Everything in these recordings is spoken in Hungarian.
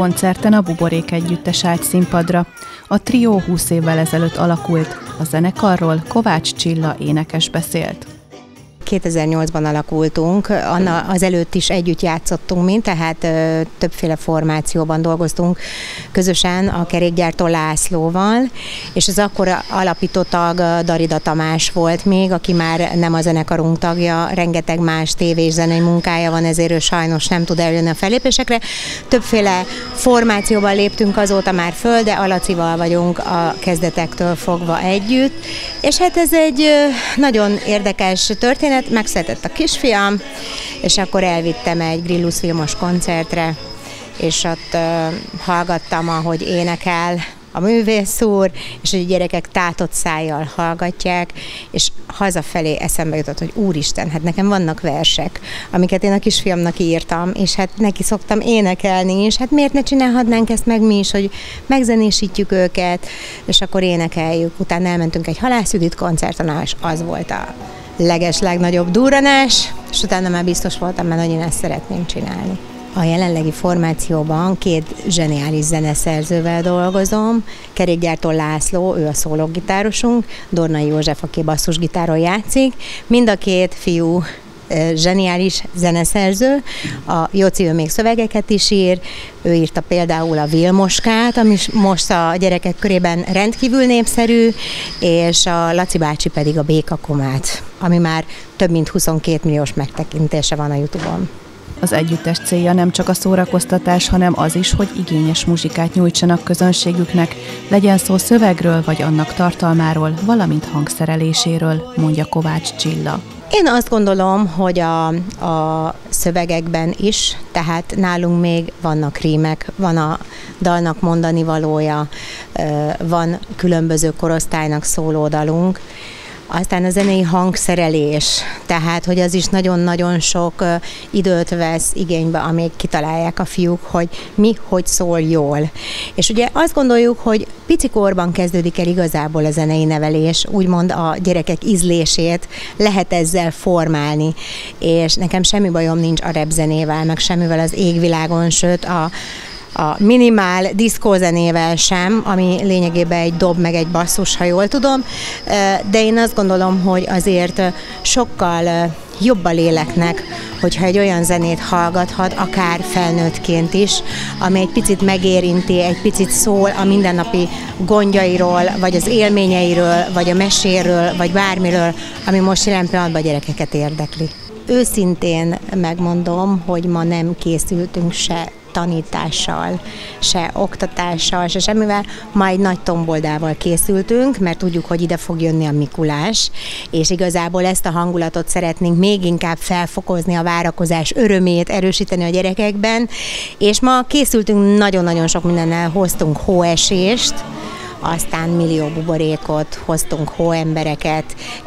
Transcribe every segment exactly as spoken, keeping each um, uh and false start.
koncerten a Buborék együttes állt színpadra. A trió húsz évvel ezelőtt alakult, a zenekarról Kovács Csilla énekes beszélt. kétezer-nyolcban alakultunk, az előtt is együtt játszottunk mind, tehát ö, többféle formációban dolgoztunk közösen a kerékgyártó Lászlóval, és az akkor alapító tag Darida Tamás volt még, aki már nem a zenekarunk tagja, rengeteg más tévés zenei munkája van, ezért ő sajnos nem tud eljönni a fellépésekre. Többféle formációban léptünk azóta már föl, de Alacival vagyunk a kezdetektől fogva együtt, és hát ez egy nagyon érdekes történet. Megszületett a kisfiam, és akkor elvittem egy Grillus Vilmos koncertre, és ott uh, hallgattam, ahogy énekel a művész úr, és hogy a gyerekek tátott szájjal hallgatják, és hazafelé eszembe jutott, hogy úristen, hát nekem vannak versek, amiket én a kisfiamnak írtam, és hát neki szoktam énekelni is, hát miért ne csinálhatnánk ezt meg mi is, hogy megzenésítjük őket, és akkor énekeljük. Utána elmentünk egy Halász Judit koncerten, és az volt a leges, legnagyobb durranás, és utána már biztos voltam, mert hogy én ezt szeretném csinálni. A jelenlegi formációban két zseniális zeneszerzővel dolgozom, Kerékgyártó László, ő a szólógitárosunk, Dornai József, aki basszusgitáron játszik, mind a két fiú zseniális zeneszerző, a Jóci ő még szövegeket is ír, ő írta például a Vilmoskát, ami most a gyerekek körében rendkívül népszerű, és a Laci bácsi pedig a Békakomát, ami már több mint huszonkét milliós megtekintése van a YouTube-on. Az együttes célja nem csak a szórakoztatás, hanem az is, hogy igényes muzsikát nyújtsanak közönségüknek, legyen szó szövegről vagy annak tartalmáról, valamint hangszereléséről, mondja Kovács Csilla. Én azt gondolom, hogy a, a szövegekben is, tehát nálunk még vannak rímek, van a dalnak mondani valója, van különböző korosztálynak szóló dalunk, aztán a zenei hangszerelés, tehát hogy az is nagyon-nagyon sok időt vesz igénybe, amíg kitalálják a fiúk, hogy mi hogy szól jól. És ugye azt gondoljuk, hogy picikorban kezdődik el igazából a zenei nevelés, úgymond a gyerekek ízlését lehet ezzel formálni, és nekem semmi bajom nincs a rap zenével, meg semmivel az égvilágon, sőt a a minimál diszkózenével sem, ami lényegében egy dob meg egy basszus, ha jól tudom, de én azt gondolom, hogy azért sokkal jobb a léleknek, hogyha egy olyan zenét hallgathat, akár felnőttként is, ami egy picit megérinti, egy picit szól a mindennapi gondjairól, vagy az élményeiről, vagy a meséről, vagy bármiről, ami most jelen pillanatban a gyerekeket érdekli. Őszintén megmondom, hogy ma nem készültünk se tanítással, se oktatással, se semmivel, ma egy nagy tomboldával készültünk, mert tudjuk, hogy ide fog jönni a Mikulás, és igazából ezt a hangulatot szeretnénk még inkább felfokozni, a várakozás örömét erősíteni a gyerekekben, és ma készültünk, nagyon-nagyon sok mindennel, hoztunk hóesést, aztán millió buborékot, hoztunk hóembereket,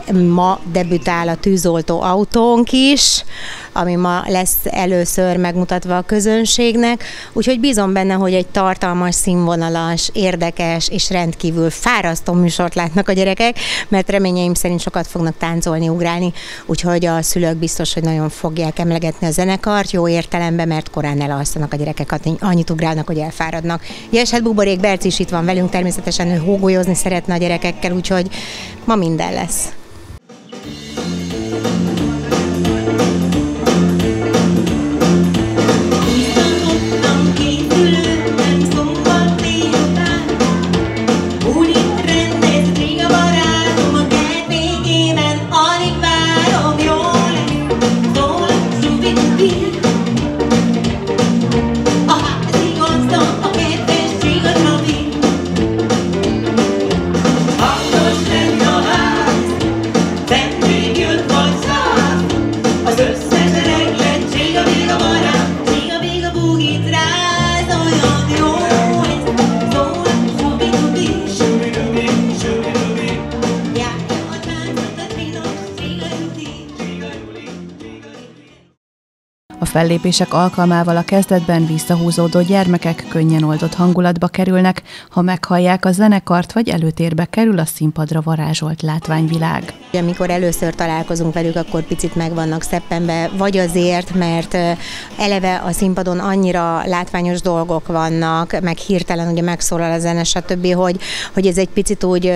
ma debütál a tűzoltó autónk is, ami ma lesz először megmutatva a közönségnek, úgyhogy bízom benne, hogy egy tartalmas, színvonalas, érdekes és rendkívül fárasztó műsort látnak a gyerekek, mert reményeim szerint sokat fognak táncolni, ugrálni, úgyhogy a szülők biztos, hogy nagyon fogják emlegetni a zenekart, jó értelemben, mert korán elalszanak a gyerekek, annyit ugrálnak, hogy elfáradnak. Jeshet Buborék Berci is itt van velünk, természetesen ő hógolyozni szeretne a gyerekekkel, úgyhogy ma minden lesz. Hangos lenni a ház, fellépések alkalmával a kezdetben visszahúzódó gyermekek könnyen oldott hangulatba kerülnek, ha meghallják a zenekart, vagy előtérbe kerül a színpadra varázsolt látványvilág. Amikor először találkozunk velük, akkor picit meg vannak szeppenbe, vagy azért, mert eleve a színpadon annyira látványos dolgok vannak, meg hirtelen ugye megszólal a zene, stb., hogy, hogy ez egy picit úgy,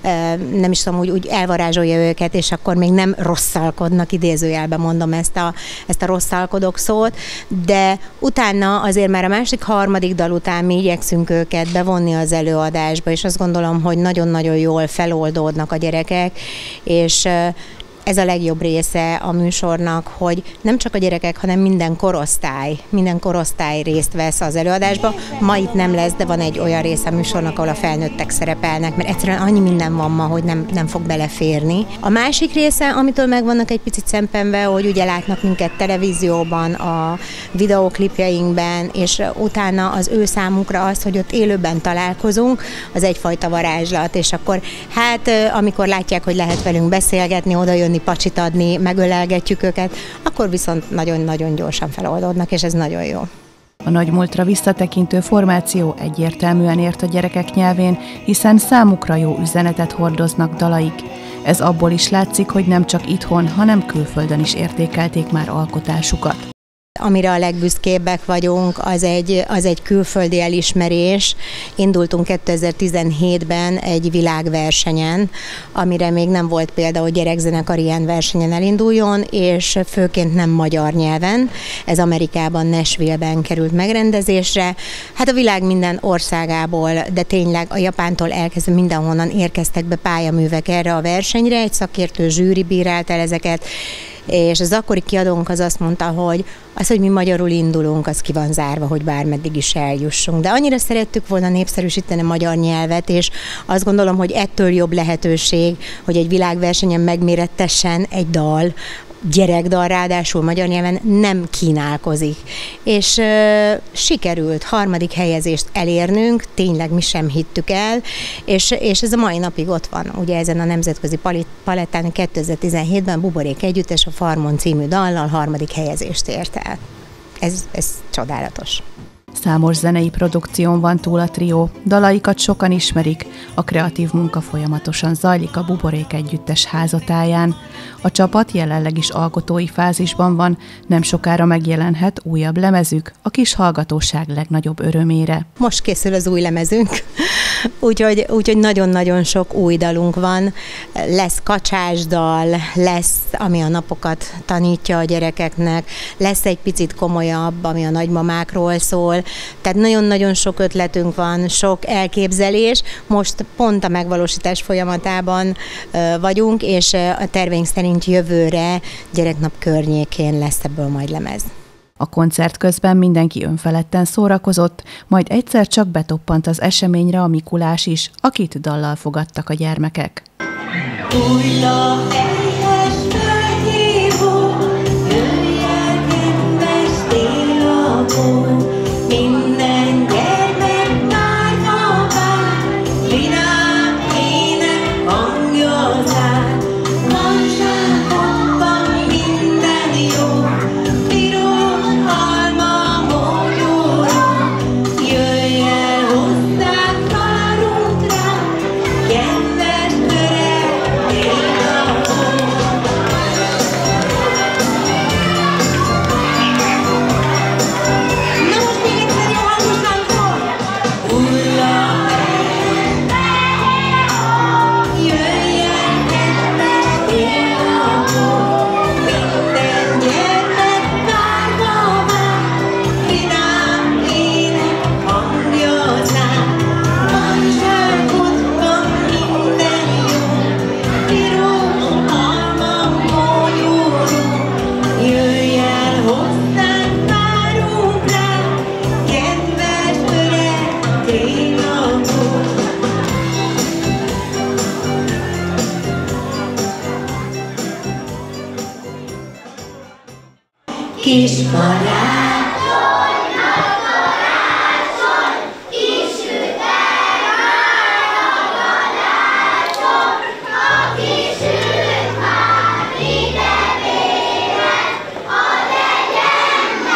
nem is tudom, úgy, úgy elvarázsolja őket, és akkor még nem rosszalkodnak, idézőjelben mondom ezt a, ezt a rosszalkodok szót, de utána azért már a másik, harmadik dal után mi igyekszünk őket bevonni az előadásba, és azt gondolom, hogy nagyon-nagyon jól feloldódnak a gyerekek, és ez a legjobb része a műsornak, hogy nem csak a gyerekek, hanem minden korosztály, minden korosztály részt vesz az előadásba. Ma itt nem lesz, de van egy olyan része a műsornak, ahol a felnőttek szerepelnek, mert egyszerűen annyi minden van ma, hogy nem, nem fog beleférni. A másik része, amitől meg vannak egy picit szempenve, hogy ugye látnak minket televízióban, a videóklipjeinkben, és utána az ő számukra az, hogy ott élőben találkozunk, az egyfajta varázslat, és akkor hát amikor látják, hogy lehet velünk beszélgetni, oda jön pacsit adni, megölelgetjük őket, akkor viszont nagyon-nagyon gyorsan feloldódnak, és ez nagyon jó. A nagymúltra visszatekintő formáció egyértelműen ért a gyerekek nyelvén, hiszen számukra jó üzenetet hordoznak dalaik. Ez abból is látszik, hogy nem csak itthon, hanem külföldön is értékelték már alkotásukat. Amire a legbüszkébbek vagyunk, az egy, az egy külföldi elismerés. Indultunk kétezer-tizenhétben egy világversenyen, amire még nem volt példa, hogy gyerekzenekar ilyen versenyen elinduljon, és főként nem magyar nyelven. Ez Amerikában, Nashville-ben került megrendezésre. Hát a világ minden országából, de tényleg a Japántól elkezdve mindenhonnan érkeztek be pályaművek erre a versenyre. Egy szakértő zsűri bírált el ezeket, és az akkori kiadónk az azt mondta, hogy az, hogy mi magyarul indulunk, az ki van zárva, hogy bármeddig is eljussunk. De annyira szerettük volna népszerűsíteni a magyar nyelvet, és azt gondolom, hogy ettől jobb lehetőség, hogy egy világversenyen megmérettessen egy dal, gyerekdal, ráadásul magyar nyelven nem kínálkozik. És uh, sikerült harmadik helyezést elérnünk, tényleg mi sem hittük el, és, és ez a mai napig ott van. Ugye ezen a nemzetközi palettán kétezer-tizenhétben Buborék Együttes a Farmon című dallal harmadik helyezést ért el. Ez, ez csodálatos. Számos zenei produkción van túl a trió, dalaikat sokan ismerik, a kreatív munka folyamatosan zajlik a Buborék Együttes házatáján. A csapat jelenleg is alkotói fázisban van, nem sokára megjelenhet újabb lemezük, a kis hallgatóság legnagyobb örömére. Most készül az új lemezünk, úgyhogy, úgyhogy nagyon-nagyon sok új dalunk van. Lesz kacsásdal, lesz, ami a napokat tanítja a gyerekeknek, lesz egy picit komolyabb, ami a nagymamákról szól. Tehát nagyon-nagyon sok ötletünk van, sok elképzelés. Most pont a megvalósítás folyamatában vagyunk, és a terveink szerint jövőre gyereknap környékén lesz ebből majd lemez. A koncert közben mindenki önfeledten szórakozott, majd egyszer csak betoppant az eseményre a Mikulás is, akit dallal fogadtak a gyermekek. Kis karácsony, a legyen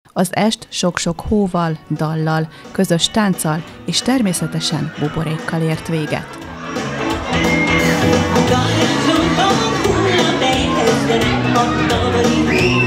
Az est sok-sok hóval, dallal, közös tánccal és természetesen buborékkal ért véget. A